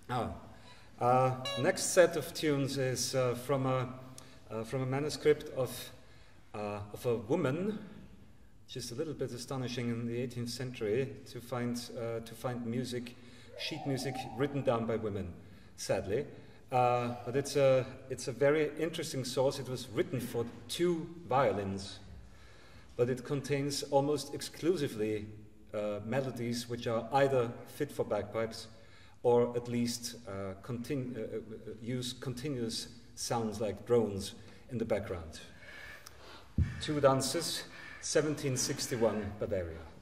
Next set of tunes is from a manuscript of a woman, which is a little bit astonishing in the 18th century to find music, sheet music written down by women, sadly. But it's a very interesting source. It was written for 2 violins, but it contains almost exclusively melodies which are either fit for bagpipes or at least use continuous sounds like drones in the background. 2 dances, 1761, Bavaria.